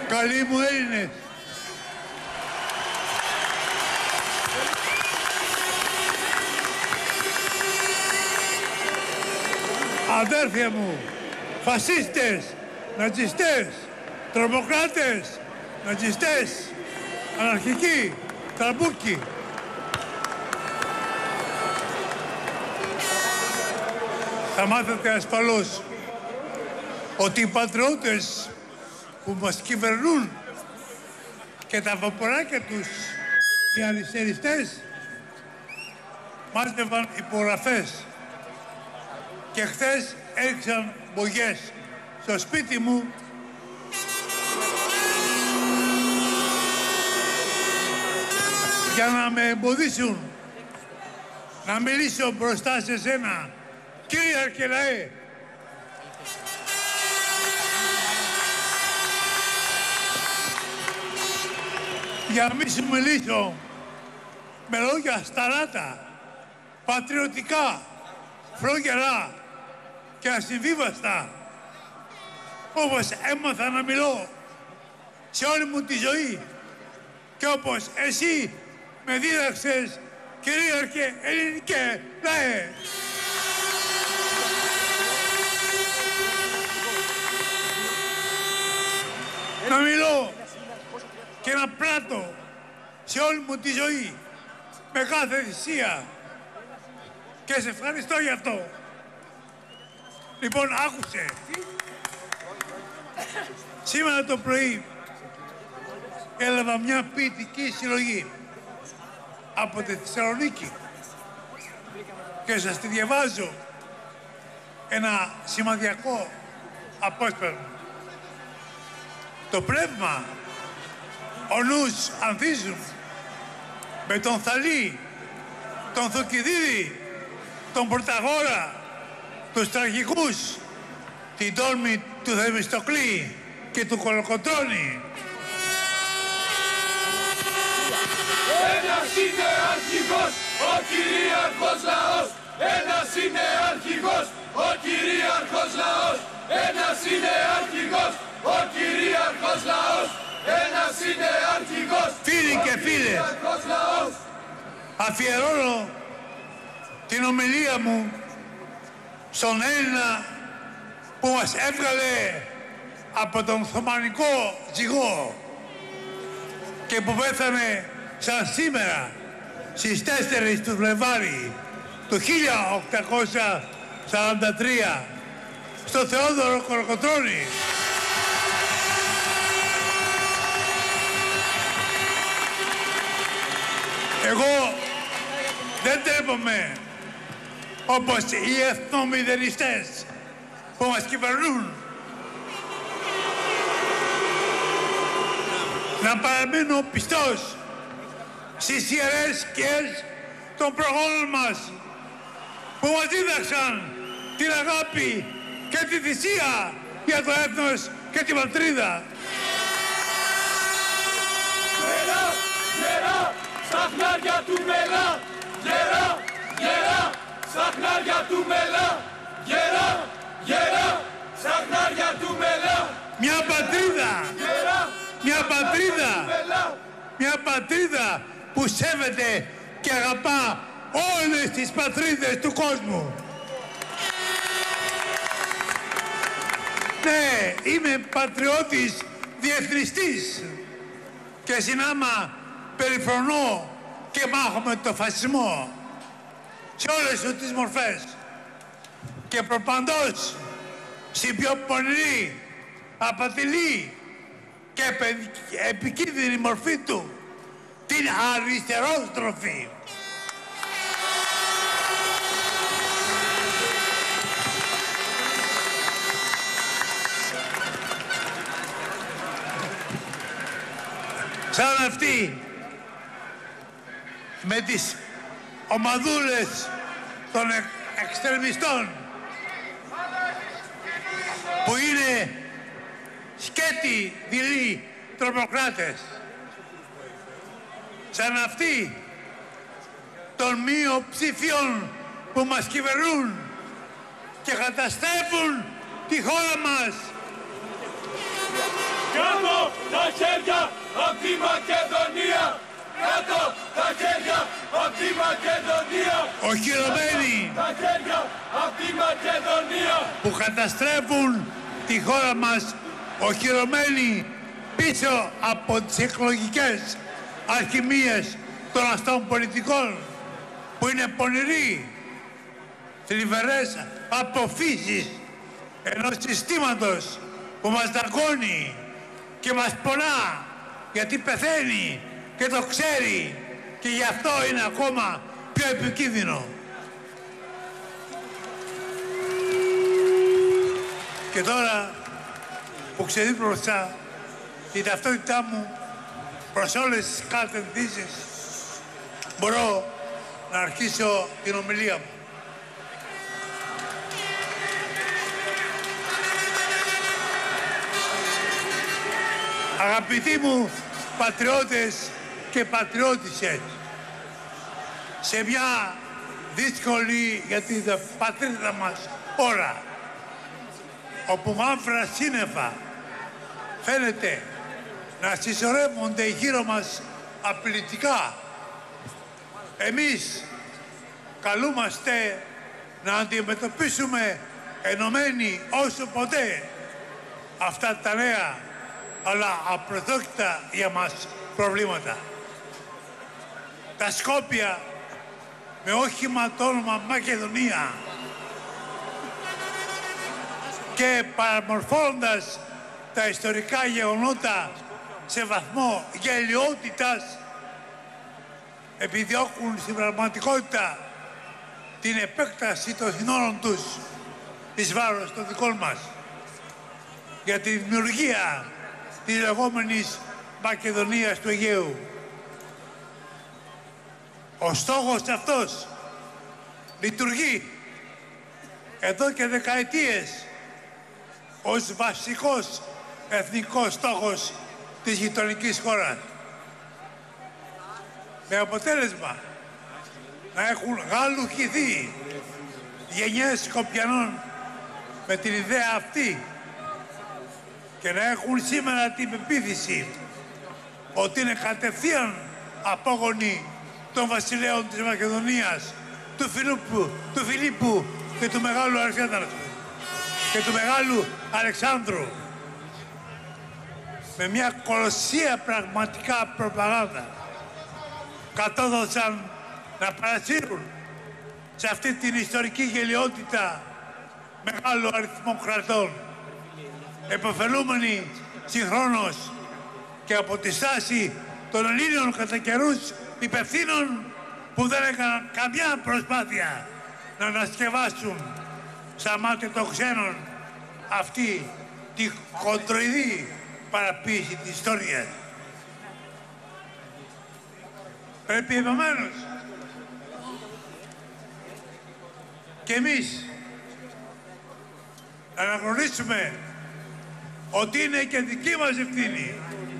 Καλοί μου Έλληνες, αδέρφια μου, φασίστες, νατσιστές, τρομοκράτες, νατσιστές, αναρχικοί, τραμπούκοι. Θα μάθετε ασφαλώς ότι οι πατριώτες που μας κυβερνούν και τα βαποράκια τους, οι αριστεριστές, μάζευαν υπογραφές και χθες έριξαν μπογιές στο σπίτι μου για να με εμποδίσουν να μιλήσω μπροστά σε σένα, κύριε Αρκελαέ. Για να μην σου μιλήσω με λόγια σταράτα, πατριωτικά, φλόγερα και ασυμβίβαστα, όπως έμαθα να μιλώ σε όλη μου τη ζωή και όπως εσύ με δίδαξες, κυρίαρχε ελληνικέ λαέ. Να μιλώ και να πράττω σε όλη μου τη ζωή με κάθε θυσία και σε ευχαριστώ γι' αυτό. Λοιπόν, άκουσε. Σήμερα το πρωί έλαβα μια ποιητική συλλογή από τη Θεσσαλονίκη και σας τη διαβάζω, ένα σημαδιακό απόσπασμα. Το πνεύμα, ο νους ανθίζουν με τον Θαλή, τον Θουκυδίδη, τον Πρωταγόρα, τους τραγικούς, την τόλμη του Θεμιστοκλή και του Κολοκοτρώνη. Ένας είναι αρχηγός, ο κυρίαρχος λαός. Ένας είναι αρχηγός, ο κυρίαρχος λαός. Ένας είναι αρχηγός, ο κυρίαρχος λαός. Ένας είναι αρχηγός, φίλοι και φίλες, αφιερώνω την ομιλία μου στον Έλληνα που μας έβγαλε από τον Οθωμανικό ζυγό και που πέθανε σαν σήμερα στις 4 του Φλεβάρι του 1843 στο Θεόδωρο Κολοκοτρώνη. Εγώ δεν τρέπομαι όπως οι εθνομηδενιστές που μας κυβερνούν να παραμείνω πιστός στις ιερές σκιές των προγόνων μας που μας δίδαξαν την αγάπη και τη θυσία για το έθνος και τη πατρίδα. Γερά, γερά, στα χνάρια του μελά. Γερά, γερά, στα χνάρια του μελά. Γερά, γερά, στα χνάρια του μελά. Μια πατρίδα, Γερά, μια πατρίδα που σέβεται και αγαπά όλες τις πατρίδες του κόσμου. Ναι, είμαι πατριώτης διεθνιστής και συνάμα περιφρονώ και μάχομαι το φασισμό σε όλες του τις μορφές και προπαντός στην πιο πονηρή, απατηλή και επικίνδυνη μορφή του, την αριστερόστροφη. Σαν αυτή με τις ομαδούλες των εξτρεμιστών που είναι σκέτοι δειλοί τρομοκράτες. Σαν αυτοί των μειοψηφιών που μας κυβερνούν και καταστρέφουν τη χώρα μας. Κάτω! τα χέρια απ' τη Μακεδονία! Κάτω τα χέρια απ' τη Μακεδονία! Οχυρωμένοι Τα χέρια απ' τη Μακεδονία! που καταστρέφουν τη χώρα μας, οχυρωμένοι πίσω από τις εκλογικές αλχημίες των αστών πολιτικών που είναι πονηροί, θλιβερές αποφύσεις ενός συστήματος που μας δαγκώνει και μας πονά γιατί πεθαίνει και το ξέρει και γι' αυτό είναι ακόμα πιο επικίνδυνο. Και τώρα που ξεδίπλωσα την ταυτότητά μου προς όλες τις κατευθύνσεις, μπορώ να αρχίσω την ομιλία μου. Αγαπητοί μου πατριώτες και πατριώτισσες, σε μια δύσκολη για την πατρίδα μας ώρα, όπου μαύρα σύννεφα φαίνεται να συσσωρεύονται γύρω μας απειλητικά, εμείς καλούμαστε να αντιμετωπίσουμε ενωμένοι όσο ποτέ αυτά τα νέα αλλά απροσδόκητα για μας προβλήματα. Τα Σκόπια με όχημα το όνομα Μακεδονία και παραμορφώνοντας τα ιστορικά γεγονότα σε βαθμό γελοιότητας επιδιώκουν στην πραγματικότητα την επέκταση των συνόρων τους εις βάρος των δικών μας για τη δημιουργία της λεγόμενης Μακεδονίας του Αιγαίου. Ο στόχος αυτός λειτουργεί εδώ και δεκαετίες ως βασικός εθνικός στόχος της γειτονικής χώρας. Με αποτέλεσμα να έχουν γαλουχηθεί γενιές Σκοπιανών με την ιδέα αυτή και να έχουν σήμερα την πεποίθηση ότι είναι κατευθείαν απόγονοι των βασιλέων της Μακεδονίας, του Φιλίππου και του Μεγάλου Αλεξάνδρου και του Μεγάλου Αλεξάνδρου, με μια κολοσσία πραγματικά προπαγάνδα κατόδωσαν να παρασύρουν σε αυτή την ιστορική γελοιότητα μεγάλο αριθμό κρατών, επωφελούμενοι συγχρόνως και από τη στάση των Ελλήνων κατά καιρούς υπευθύνων που δεν έκαναν καμιά προσπάθεια να ανασκευάσουν στα μάτια των ξένων αυτή τη χοντροειδή παραποίηση της ιστορίας. Πρέπει επομένως και εμείς να αναγνωρίσουμε ότι είναι και δική μας ευθύνη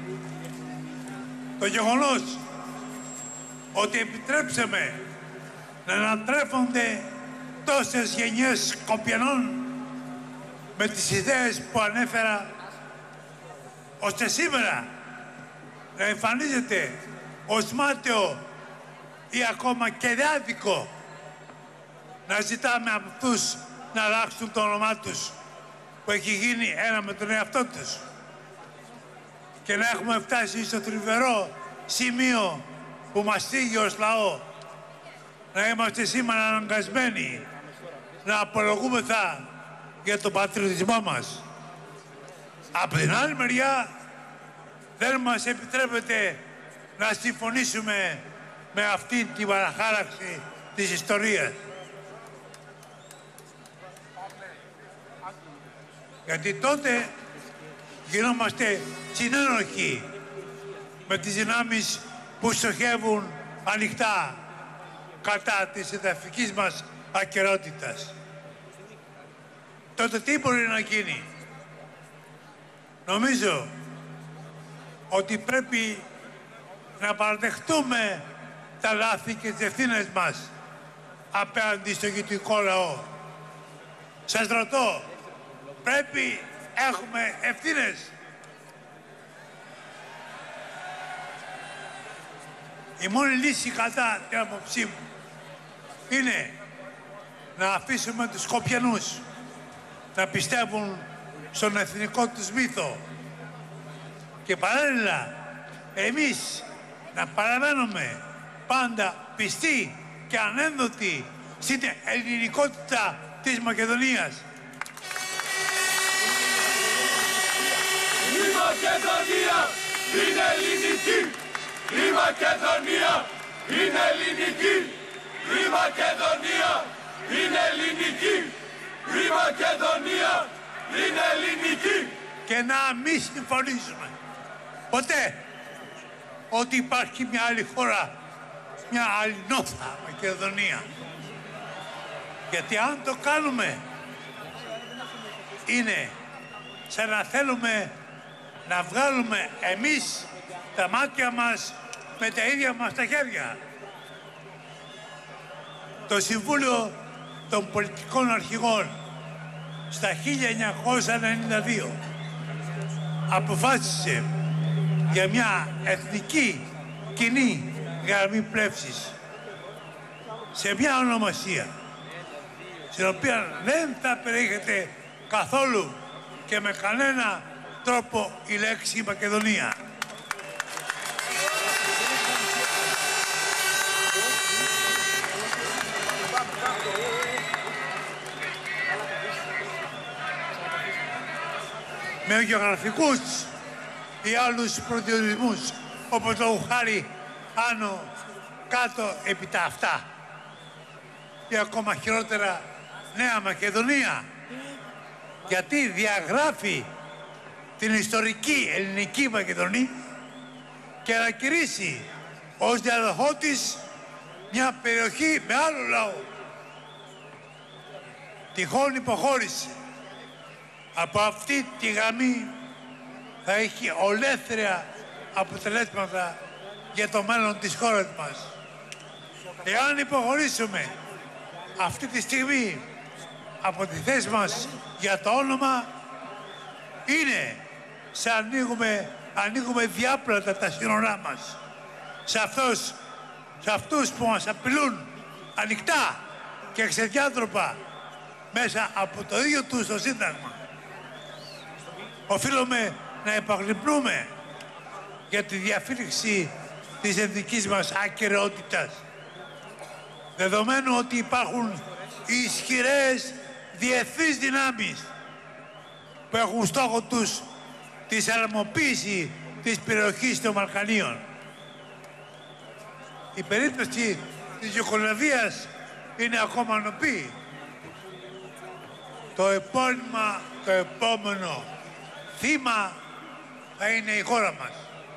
το γεγονός ότι επιτρέψαμε να ανατρέφονται τόσες γενιές Σκοπιανών με τις ιδέες που ανέφερα, ώστε σήμερα να εμφανίζεται ως μάταιο ή ακόμα και άδικο να ζητάμε από αυτούς να αλλάξουν το όνομά τους που έχει γίνει ένα με τον εαυτό τους και να έχουμε φτάσει στο θλιβερό σημείο που μας θίγει ως λαό, να είμαστε σήμερα αναγκασμένοι να απολογούμεθα για τον πατριωτισμό μας. Από την άλλη μεριά δεν μας επιτρέπεται να συμφωνήσουμε με αυτή την παραχάραξη της ιστορίας. Γιατί τότε γινόμαστε συνένοχοι με τις δυνάμεις που στοχεύουν ανοιχτά κατά της εδαφικής μας ακερότητας. Τότε τι μπορεί να γίνει? Νομίζω ότι πρέπει να παραδεχτούμε τα λάθη και τις ευθύνες μας απέναντι στο γειτονικό λαό. Σας ρωτώ, πρέπει έχουμε ευθύνες Η μόνη λύση κατά την άποψή μου είναι να αφήσουμε τους Σκοπιανούς να πιστεύουν στον εθνικό τους μύθο και παράλληλα εμείς να παραμένουμε πάντα πιστοί και ανένδοτοι στην ελληνικότητα της Μακεδονίας. Η Μακεδονία είναι ελληνική! Η Μακεδονία είναι ελληνική! Η Μακεδονία είναι ελληνική! Η Μακεδονία είναι ελληνική! Και να μην συμφωνήσουμε ποτέ ότι υπάρχει μια άλλη χώρα, μια αλληνόθα Μακεδονία. Γιατί αν το κάνουμε είναι σαν να θέλουμε να βγάλουμε εμείς τα μάτια μας με τα ίδια μας τα χέρια. Το Συμβούλιο των Πολιτικών Αρχηγών στα 1992 αποφάσισε για μια εθνική κοινή γραμμή πλεύσης σε μια ονομασία στην οποία δεν θα περιέχεται καθόλου και με κανένα τρόπο η λέξη Μακεδονία. Με γεωγραφικούς ή άλλους προδιορισμούς, όπως το χάρη άνω, κάτω, επί τα αυτά. Ή ακόμα χειρότερα, Νέα Μακεδονία. Γιατί διαγράφει την ιστορική ελληνική Μακεδονία και ανακηρύσσει ως διαδοχό της μια περιοχή με άλλο λαό. Τυχόν υποχώρηση από αυτή τη γραμμή θα έχει ολέθρια αποτελέσματα για το μέλλον της χώρας μας. Εάν υποχωρήσουμε αυτή τη στιγμή από τη θέση μας για το όνομα, είναι σαν ανοίγουμε διάπλατα τα σύνορά μας σε αυτούς που μας απειλούν ανοιχτά και ξεδιάτροπα μέσα από το ίδιο τους το Σύνταγμα. Οφείλουμε να επαγρυπνούμε για τη διαφύλαξη της εθνικής μας ακεραιότητας, δεδομένου ότι υπάρχουν ισχυρές διεθνείς δυνάμεις που έχουν στόχο τους τη σαλαμοποίηση της περιοχής των Βαλκανίων. Η περίπτωση της Ιουγκοσλαβίας είναι ακόμα νοπή. Το επόμενο θύμα θα είναι η χώρα μας.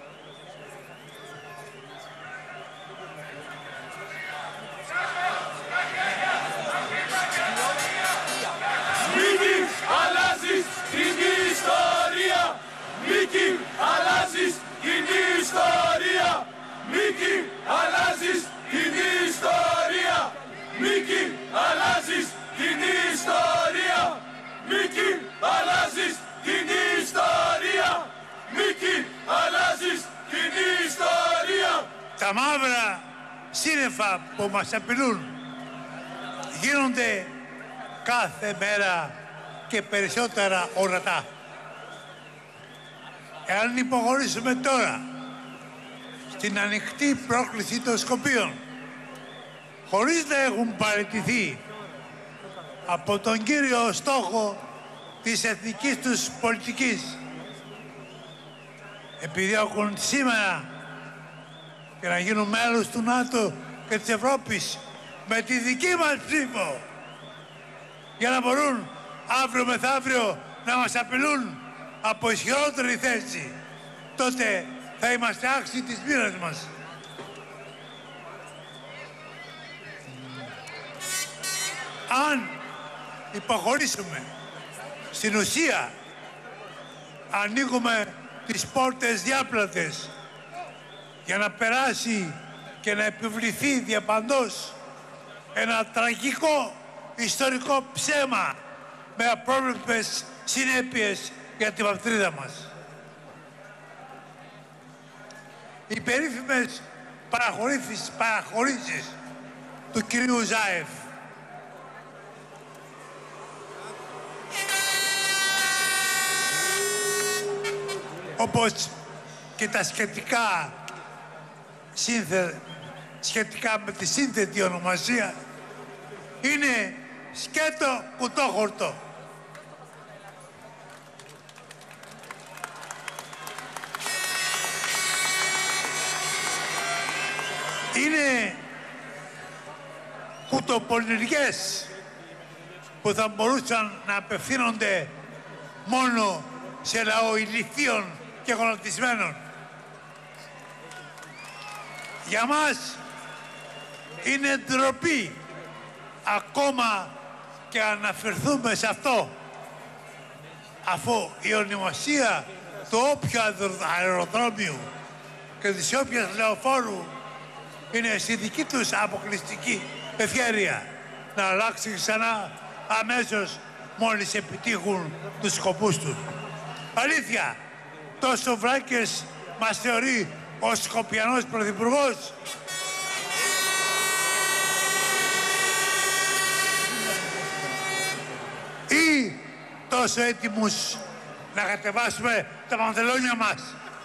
Μίκη, αλλάζεις την ιστορία! Μίκη, αλλάζεις την ιστορία! Μίκη, αλλάζεις την ιστορία! Μίκη, αλλάζεις την ιστορία! Μίκη, αλλάζεις την ιστορία! Μίκη, αλλάζεις την ιστορία! Τα μαύρα σύννεφα που μας απειλούν γίνονται κάθε μέρα και περισσότερα ορατά. Εάν υποχωρήσουμε τώρα στην ανοιχτή πρόκληση των Σκοπίων, χωρίς να έχουν παραιτηθεί από τον κύριο στόχο της εθνικής τους πολιτικής, επιδιώκουν σήμερα και να γίνουν μέλος του ΝΑΤΟ και της Ευρώπης με τη δική μας ψήφο, για να μπορούν αύριο μεθαύριο να μας απειλούν από ισχυρότερη θέση, τότε θα είμαστε άξιοι της μοίρας μας. Αν υποχωρήσουμε, στην ουσία ανοίγουμε τις πόρτες διάπλατες για να περάσει και να επιβληθεί διαπαντός ένα τραγικό ιστορικό ψέμα με απρόβλεπτες συνέπειες για την πατρίδα μας. Οι περίφημες παραχωρήσεις του κυρίου Ζάεφ. Όπως και τα σχετικά με τη σύνθετη ονομασία, είναι σκέτο κουτόχορτο. Είναι κουτοπολιεργές που θα μπορούσαν να απευθύνονται μόνο σε λαό ηλιθίων και γονατισμένων. Για μας είναι ντροπή ακόμα και αναφερθούμε σε αυτό, αφού η ονομασία του όποιου αεροδρόμιου και της όποιας λεωφόρου είναι στη δική τους αποκλειστική ευχέρεια να αλλάξει ξανά αμέσως μόλις επιτύχουν τους σκοπούς τους. Αλήθεια, τόσο Βράκες μας θεωρεί ο Σκοπιανός Πρωθυπουργός? Ή τόσο έτοιμους να κατεβάσουμε τα παντελόνια μας?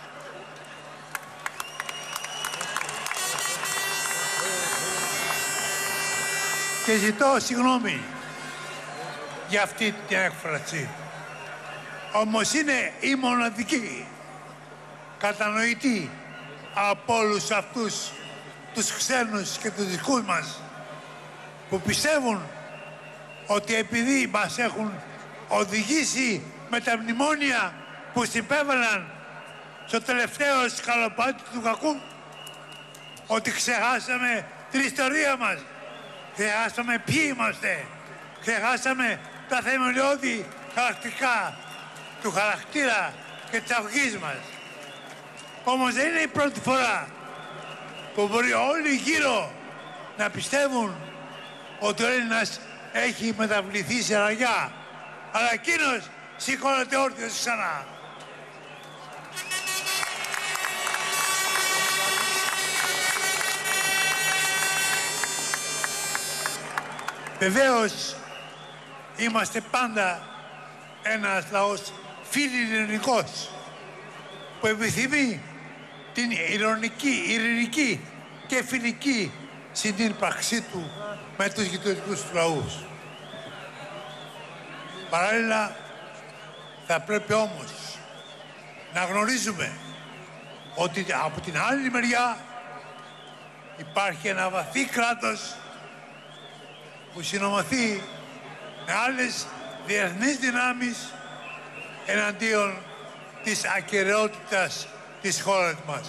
Και ζητώ συγγνώμη για αυτή την έκφραση. Όμως είναι η μοναδική κατανοητή από όλους αυτούς τους ξένους και τους δικούς μας που πιστεύουν ότι επειδή μας έχουν οδηγήσει με τα μνημόνια που συμπέβαλαν στο τελευταίο σκαλοπάτι του κακού, ότι ξεχάσαμε την ιστορία μας, ξεχάσαμε ποιοι είμαστε, ξεχάσαμε τα θεμελιώδη χαρακτηριστικά του χαρακτήρα και της αγωγής μας. Όμως δεν είναι η πρώτη φορά που μπορεί όλοι γύρω να πιστεύουν ότι ο Έλληνας έχει μεταβληθεί σε ραγιά, αλλά εκείνος σηκώνεται όρθιος ξανά. Βεβαίως είμαστε πάντα ένας λαός φιλιελληνικός που επιθυμεί την ειρηνική και φιλική συνύπαρξή του με τους γειτονικούς του λαούς. Παράλληλα, θα πρέπει όμως να γνωρίζουμε ότι από την άλλη μεριά υπάρχει ένα βαθύ κράτος που συνομωθεί με άλλες διεθνείς δυνάμεις εναντίον της ακεραιότητας της χώρας μας.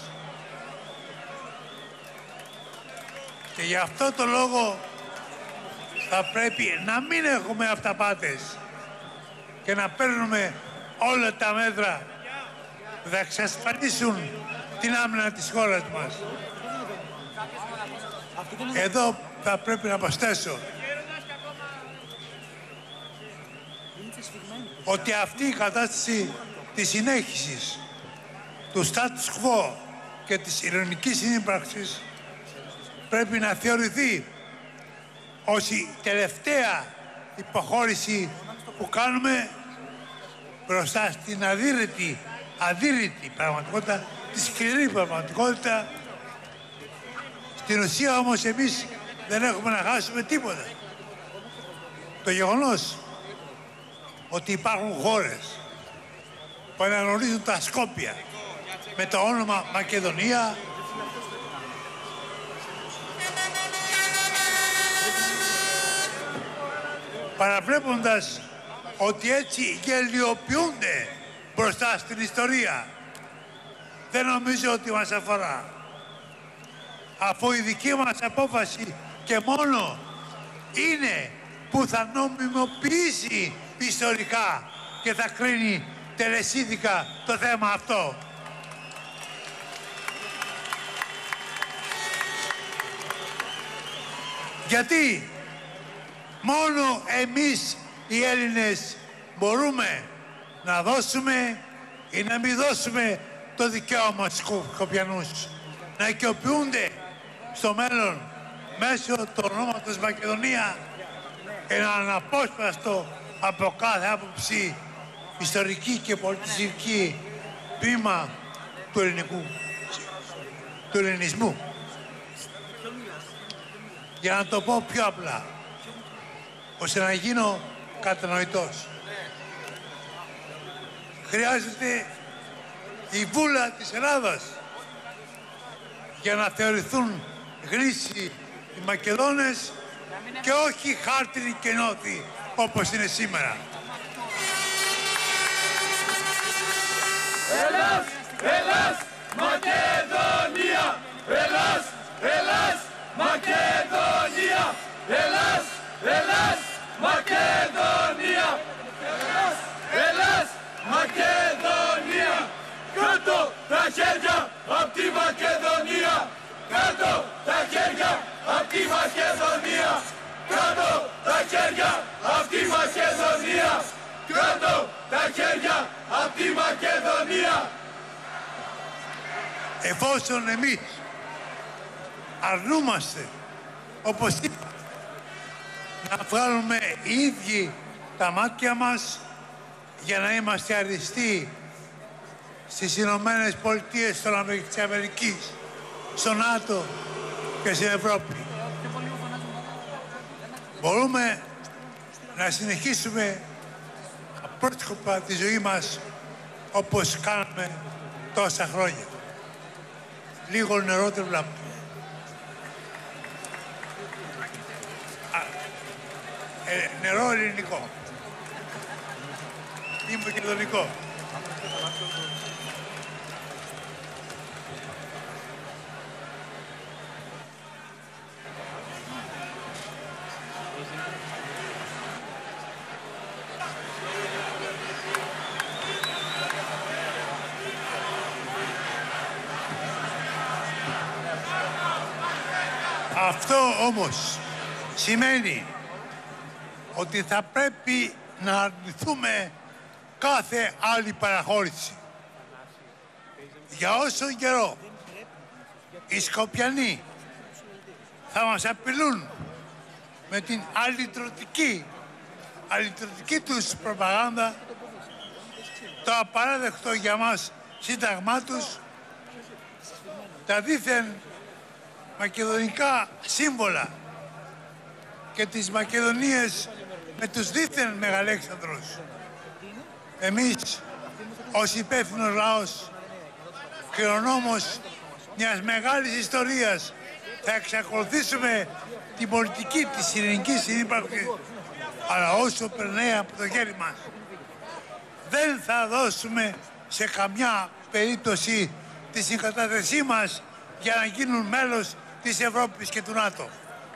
Και γι' αυτό το λόγο θα πρέπει να μην έχουμε αυταπάτες και να παίρνουμε όλα τα μέτρα που θα εξασφαλίσουν την άμυνα της χώρας μας. Εδώ θα πρέπει να προσθέσω ότι αυτή η κατάσταση της συνέχισης του status quo και της ειρηνικής συνύπαρξης πρέπει να θεωρηθεί ως η τελευταία υποχώρηση που κάνουμε μπροστά στην αδύρυτη πραγματικότητα, τη σκληρή πραγματικότητα. Στην ουσία όμως εμείς δεν έχουμε να χάσουμε τίποτα. Το γεγονός ότι υπάρχουν χώρες που αναγνωρίζουν τα Σκόπια με το όνομα Μακεδονία παραβλέποντας ότι έτσι γελιοποιούνται μπροστά στην ιστορία, δεν νομίζω ότι μας αφορά. Αφού η δική μας απόφαση και μόνο είναι που θα νομιμοποιήσει ιστορικά και θα κρίνει τελεσίδικα το θέμα αυτό. Γιατί μόνο εμείς οι Έλληνες μπορούμε να δώσουμε ή να μην δώσουμε το δικαίωμα στους Σκοπιανούς να οικειοποιούνται στο μέλλον μέσω του ονόματος Μακεδονία ένα αναπόσπαστο από κάθε άποψη ιστορική και πολιτιστική τμήμα του ελληνισμού. Για να το πω πιο απλά, ώστε να γίνω κατανοητός. Χρειάζεται η βούλα της Ελλάδας για να θεωρηθούν γνήσιοι οι Μακεδόνες και όχι χάρτινοι και νόθοι όπως είναι σήμερα. Ελλάς, Ελλάς, Μακεδονία! Ελλάς, Ελλάς, Μακεδονία! Ελλάς, Ελλάς, Μακεδονία! Ελλάς, Ελλάς, Μακεδονία! Κάτω τα χέρια απ' τη Μακεδονία! Κάτω τα χέρια απ' τη Μακεδονία! Κάτω τα χέρια απ' τη Μακεδονία! Κάτω τα χέρια απ' τη Μακεδονία! Εφόσον εμείς αρνούμαστε, όπως είπα, να βγάλουμε οι ίδιοι τα μάτια μας για να είμαστε αριστεί στις Ηνωμένες Πολιτείες της Αμερικής, στο ΝΑΤΟ και στην Ευρώπη, μπορούμε να συνεχίσουμε απρόσκοπα τη ζωή μας όπως κάναμε τόσα χρόνια. Λίγο νερό δεν βλέπω. Νερό ελληνικό. Ή μακεδονικό. Αυτό όμως σημαίνει ότι θα πρέπει να αρνηθούμε κάθε άλλη παραχώρηση. Για όσο καιρό οι Σκοπιανοί θα μας απειλούν με την αλυτρωτική τους προπαγάνδα, το απαράδεκτο για μας σύνταγμά τους, τα δήθεν μακεδονικά σύμβολα και τις Μακεδονίες με τους δήθεν Μεγαλέξανδρους. Εμείς, ως υπεύθυνος λαός, κληρονόμος μιας μεγάλης ιστορίας, θα εξακολουθήσουμε την πολιτική της ειρηνικής συνύπαρξης, αλλά όσο περνάει από το χέρι μας. Δεν θα δώσουμε σε καμιά περίπτωση τη συγκατάθεσή μας για να γίνουν μέλος της Ευρώπης και του ΝΑΤΟ.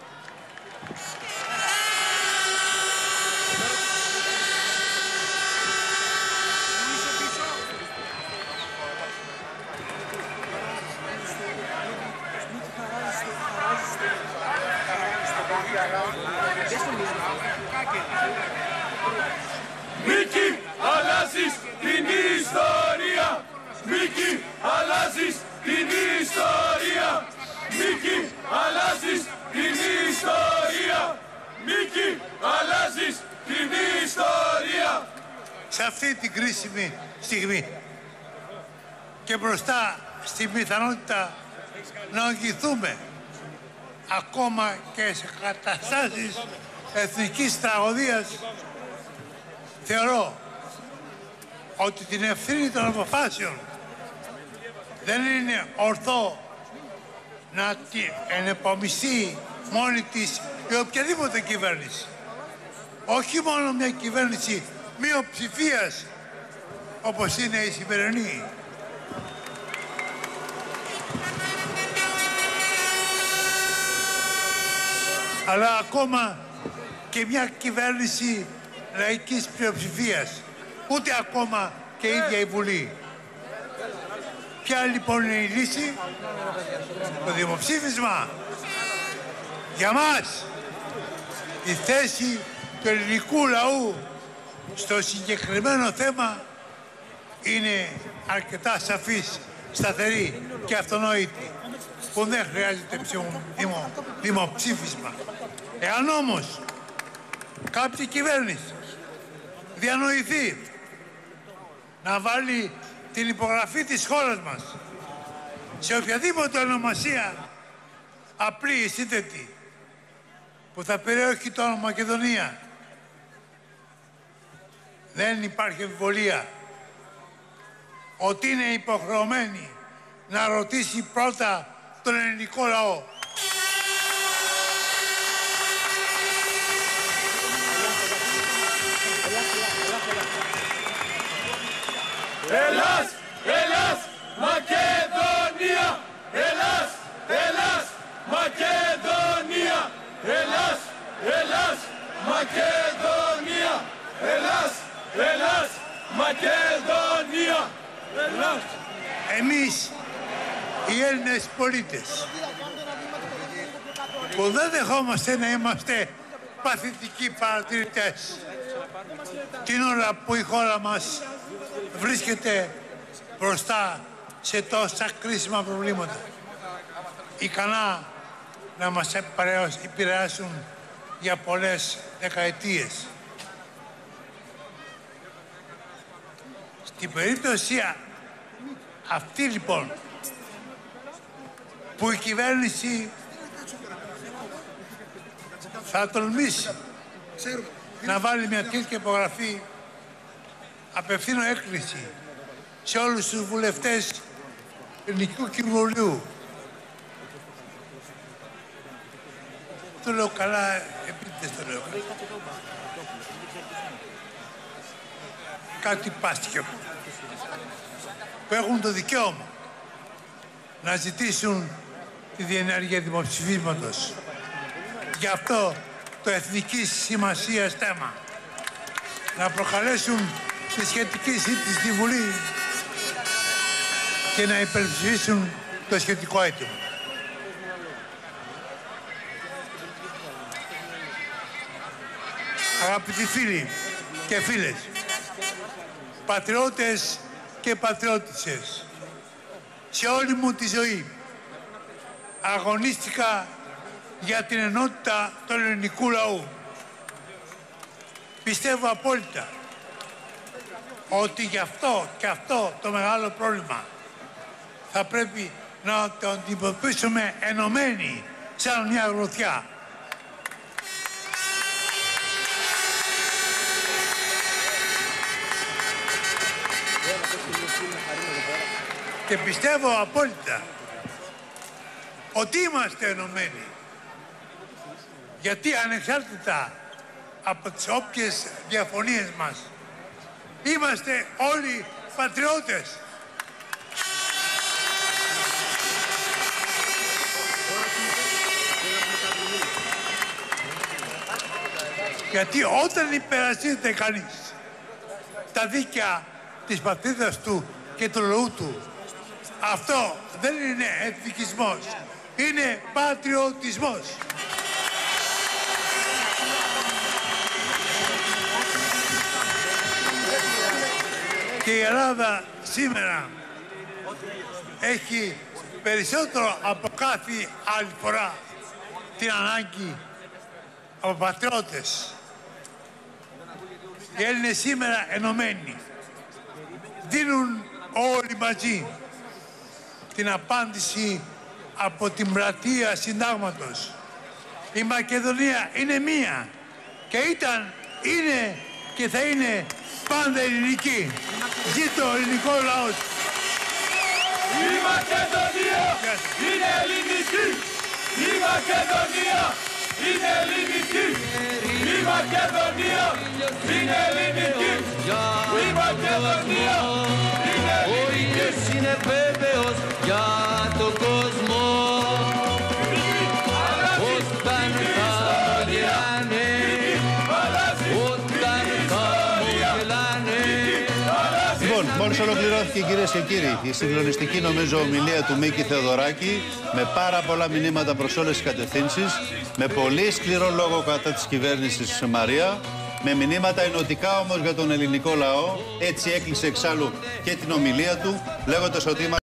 Μίκη, αλλάζεις την ιστορία! Μίκη, αλλάζεις την ιστορία! Μίκη, αλλάζεις την ιστορία! Μίκη, αλλάζεις την ιστορία! Σε αυτή την κρίσιμη στιγμή και μπροστά στη πιθανότητα να οδηγηθούμε ακόμα και σε καταστάσεις εθνικής τραγωδίας, θεωρώ ότι την ευθύνη των αποφάσεων δεν είναι ορθό να την ενεπομιστεί μόνη της η οποιαδήποτε κυβέρνηση. Όχι μόνο μια κυβέρνηση μειοψηφίας όπως είναι η σημερινή. Αλλά ακόμα και μια κυβέρνηση λαϊκής πλειοψηφίας. Ούτε ακόμα και η ίδια η Βουλή. Ποια λοιπόν είναι η λύση? Το δημοψήφισμα. Για μας η θέση του ελληνικού λαού στο συγκεκριμένο θέμα είναι αρκετά σαφής, σταθερή και αυτονόητη. που δεν χρειάζεται δημοψήφισμα. Εάν όμως κάποια κυβέρνηση διανοηθεί να βάλει την υπογραφή της χώρας μας σε οποιαδήποτε ονομασία απλή ή σύνθετη που θα περιέχει το όνομα Μακεδονία, δεν υπάρχει αμφιβολία ότι είναι υποχρεωμένη να ρωτήσει πρώτα τον ελληνικό λαό. Ελλάς, Ελλάς, Μακεδονία! Ελλάς, Ελλάς, Μακεδονία! Ελλάς, Ελλάς, Μακεδονία! Ελλάς, Ελλάς, Μακεδονία! Ελλάς. Εμείς, οι Έλληνες πολίτες, που δεν δεχόμαστε να είμαστε παθητικοί παρατηρητές την ώρα που η χώρα μας βρίσκεται μπροστά σε τόσα κρίσιμα προβλήματα, ικανά να μας επηρεάσουν για πολλές δεκαετίες. Στην περίπτωση αυτή λοιπόν που η κυβέρνηση θα τολμήσει να βάλει μια τέτοια υπογραφή, απευθύνω έκκληση σε όλους τους βουλευτές του Ελληνικού Κοινοβουλίου. Το λέω καλά, επίτηδες το λέω. Κάτι πάστηκε που έχουν το δικαίωμα να ζητήσουν τη διενέργεια δημοψηφίσματος. Γι' αυτό το εθνικής σημασίας θέμα. Να προκαλέσουν τη σχετική συζήτηση στη Βουλή και να υπερψηφίσουν το σχετικό αίτημα. Αγαπητοί φίλοι και φίλες, πατριώτες και πατριώτισσες, σε όλη μου τη ζωή αγωνίστηκα για την ενότητα του ελληνικού λαού. Πιστεύω απόλυτα ότι γι' αυτό και αυτό το μεγάλο πρόβλημα θα πρέπει να το αντιμετωπίσουμε ενωμένοι σαν μια γροθιά. Και πιστεύω απόλυτα ότι είμαστε ενωμένοι. Γιατί ανεξάρτητα από τις όποιες διαφωνίες μας, είμαστε όλοι πατριώτες. Γιατί όταν υπερασπίζεται κανείς τα δίκαια της πατρίδας του και του λαού του, αυτό δεν είναι εθνικισμός, είναι πατριωτισμός. Και η Ελλάδα σήμερα έχει περισσότερο από κάθε άλλη φορά την ανάγκη από πατριώτες. Οι Έλληνες σήμερα ενωμένοι δίνουν όλοι μαζί την απάντηση από την πλατεία συντάγματος. Η Μακεδονία είναι μία και ήταν, είναι και θα είναι πάντα ελληνική. Ζήτω ο ελληνικός λαός. Η Μακεδονία είναι ελληνική. Η Μακεδονία είναι ελληνική. Η Μακεδονία είναι ελληνική. Η Μακεδονία είναι ελληνική. Είναι βέβαιος για τον κόσμο. Όταν θα γελάνε, όταν θα γελάνε. Λοιπόν, μόλις ολοκληρώθηκε, κυρίες και κύριοι, η συγκλονιστική νομίζω ομιλία του Μίκη Θεοδωράκη, με πάρα πολλά μηνύματα προς όλες τις κατευθύνσεις, με πολύ σκληρό λόγο κατά της κυβέρνησης Μαρία, με μηνύματα ενωτικά όμως για τον ελληνικό λαό. Έτσι έκλεισε εξάλλου και την ομιλία του, λέγοντας ότι